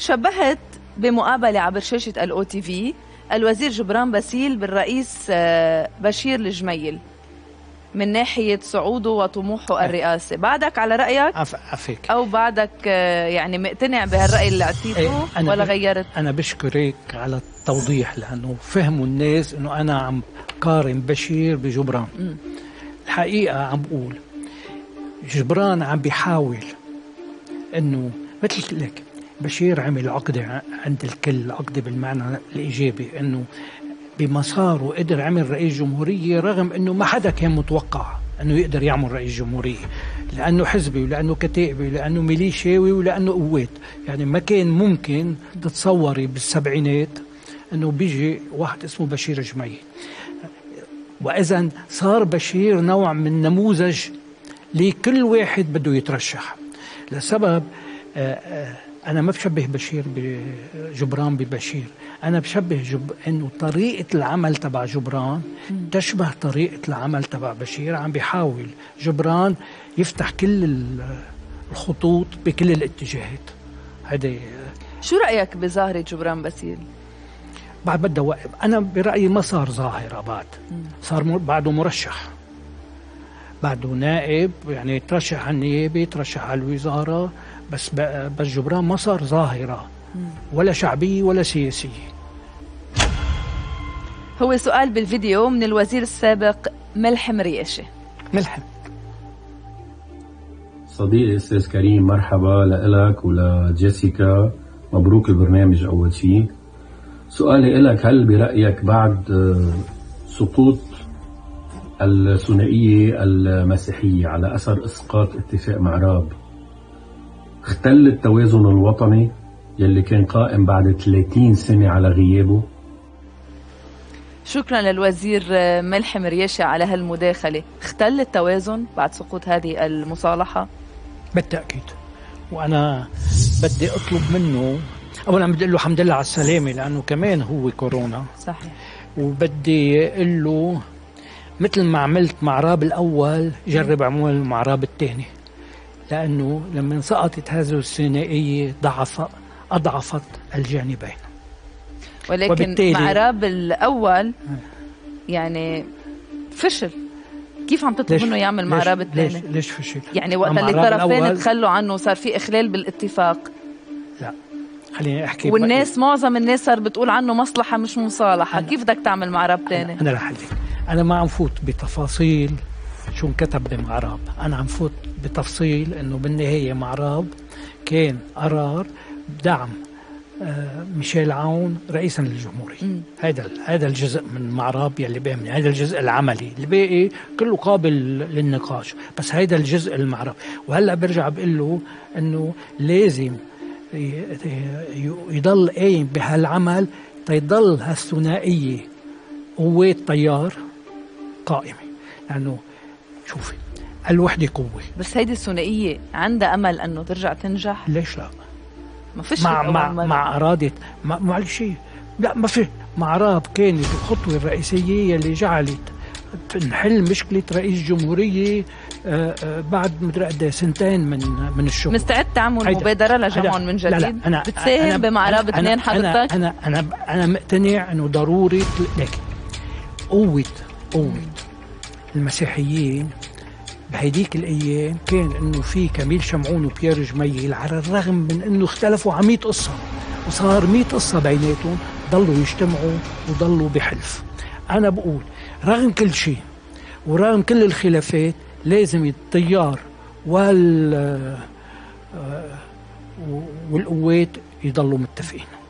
شبهت بمقابلة عبر شاشة الOTV الوزير جبران باسيل بالرئيس بشير الجميل من ناحية صعوده وطموحه الرئاسي. بعدك على رأيك عفيك أو بعدك يعني مقتنع بهالرأي اللي اعطيته ولا غيرت؟ أنا بشكرك على التوضيح، لأنه فهموا الناس أنه أنا عم قارن بشير بجبران. الحقيقة عم بقول جبران عم بيحاول أنه مثل لك بشير عمل عقدة عند الكل، عقدة بالمعنى الإيجابي، أنه بمساره قدر عمل رئيس جمهورية رغم أنه ما حدا كان متوقع أنه يقدر يعمل رئيس جمهورية، لأنه حزبي ولأنه كتائبي ولأنه ميليشياوي ولأنه قوات. يعني ما كان ممكن تتصوري بالسبعينات أنه بيجي واحد اسمه بشير جميل. وإذن صار بشير نوع من نموذج لكل واحد بده يترشح. لسبب أنا ما بشبه بشير بجبران ببشير، أنا بشبه إنه طريقة العمل تبع جبران تشبه طريقة العمل تبع بشير. عم بيحاول جبران يفتح كل الخطوط بكل الاتجاهات. هذا شو رأيك بظاهرة جبران باسيل؟ بعد بدها وقت. أنا برأيي ما صار ظاهرة بعد، صار بعده مرشح، بعده نائب، يعني ترشح على النيابة، ترشح على الوزارة، بس جبران ما صار ظاهرة ولا شعبية ولا سياسية. هو سؤال بالفيديو من الوزير السابق ملحم رياشة. ملحم صديقي أستاذ كريم، مرحبا لك ولجيسيكا، مبروك البرنامج أول شيء. سؤالي لك، هل برأيك بعد سقوط الثنائية المسيحية على أثر إسقاط اتفاق معراب اختل التوازن الوطني يلي كان قائم بعد 30 سنة على غيابه؟ شكرا للوزير ملحم رياشة على هالمداخلة. اختل التوازن بعد سقوط هذه المصالحة؟ بالتأكيد. وأنا بدي أطلب منه، أولا بدي أقول له الحمد لله على السلامة، لأنه كمان هو كورونا. صحيح. وبدي أقول له مثل ما عملت مع راب الأول جرب عمل مع راب الثاني، لأنه لما سقطت هذه الثنائية أضعفت الجانبين. ولكن مع راب الأول يعني فشل. كيف عم تطلب منه يعمل مع راب الثاني؟ ليش فشل؟ يعني وقت اللي الطرفين تخلوا عنه صار في إخلال بالاتفاق. لا خليني أحكي. والناس معظم الناس صار بتقول عنه مصلحة مش مصالحة. كيف بدك تعمل مع راب ثاني؟ أنا رح أحكي. أنا ما عم فوت بتفاصيل شو انكتب بمعراب، أنا عم فوت بتفصيل إنه بالنهاية معراب كان قرار بدعم ميشيل عون رئيسا للجمهورية. هذا الجزء من معراب يلي بيهمني، هذا الجزء العملي. الباقي كله قابل للنقاش، بس هذا الجزء المعراب. وهلا برجع بقول له إنه لازم يضل قايم بهالعمل تيضل هالثنائية قوات طيار قائمة، لأنه شوفي الوحدة قوة. بس هيدي الثنائية عندها أمل أنه ترجع تنجح؟ ليش لا؟ ما فيش مع إرادة معلش، لا ما في. مع راب كانت الخطوة الرئيسية اللي جعلت نحل مشكلة رئيس جمهورية بعد مدري قد سنتين من الشغل. مستعد تعمل مبادرة لجمعهم من جديد؟ لا أنا بتساهم بمعراب اثنين حضرتك؟ أنا مقتنع إنه ضروري. لكن قوة المسيحيين بهيديك الأيام كان إنه في كميل شمعون وبيير جميل، على الرغم من إنه اختلفوا على 100 قصة وصار 100 قصة بيناتهم، ضلوا يجتمعوا وضلوا بحلف. أنا بقول رغم كل شيء ورغم كل الخلافات لازم التيار والقوات يضلوا متفقين.